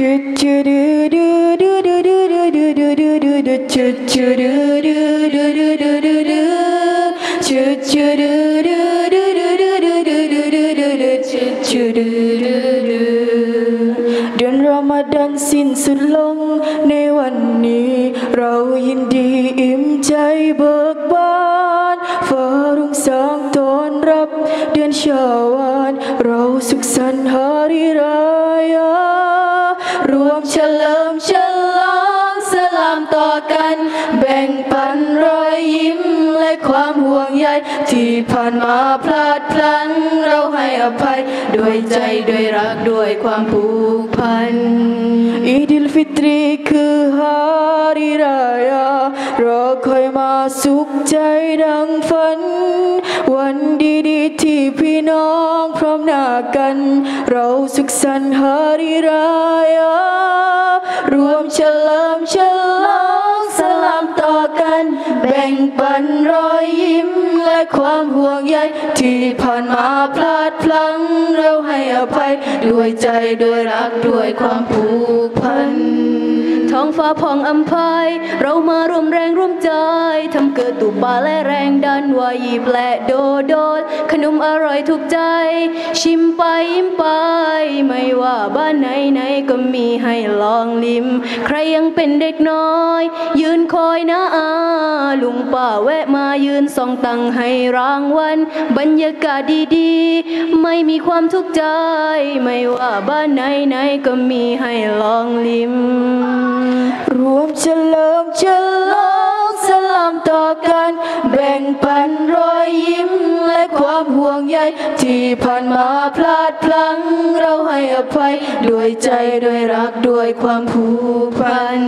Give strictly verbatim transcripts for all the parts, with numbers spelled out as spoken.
เดือนรอมฎอนสิ้นสุดลงในวันนี้เรายินดีอิ่มใจเบิกบานฟ้ารุ่งสางต้อนรับเดือนชาวานเราสุขสันต์ฮาริรายารวมเฉลิมฉลองสลามต่อกันแบ่งปันรอยยิ้มและความห่วงใยที่ผ่านมาพลาดพลั้งเราให้อภัยด้วยใจด้วยรักด้วยความผูกพันอีดิลฟิตรีคือฮาริรายารอคอยมาสุขใจดังฝันวันดีๆที่พี่น้องพร้อมหน้ากันเราสุขสันต์ฮาริรายารวมเฉลิมฉลองสลามต่อกันแบ่งปันรอยยิ้มและความห่วงใยที่ผ่านมาพลาดพลั้งเราให้อภัยด้วยใจด้วยรักด้วยความผูกพันท้องฟ้าผ่องอำไพเรามารวมแรงร่วมใจทำเกิดตุบาและแรงดันวายีแปลโดโดนขนมอร่อยถูกใจชิมไปยิ้มไปไม่ว่าบ้านไหนไหนก็มีให้ลองลิ้มใครยังเป็นเด็กน้อยยืนคอยนะอาลุงป้าแวะมายืนส่องตังให้รางวัลบรรยากาศดีๆไม่มีความทุกข์ใจไม่ว่าบ้านไหนไหนก็มีให้ลองลิ้มรวมเฉลิมฉลองสลามต่อกันแบ่งปันรอยยิ้มและความห่วงใยที่ผ่านมาพลาดพลั้งเราให้อภัยด้วยใจด้วยรักด้วยความผูกพัน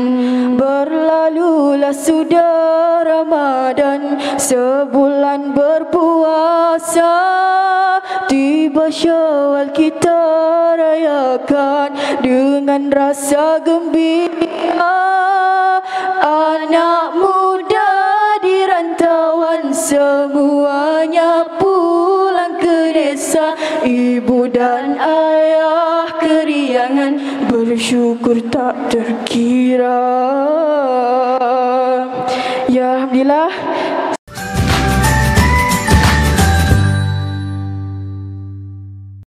Berlalulah sudah Ramadan sebulan berpuasa tiba Syawal kita rayakan dengan rasa gembira anak muda di rantauan semuanya pulang ke desa ibu dan ayah keriangan bersyukur tak terkira. Ya Alhamdulillah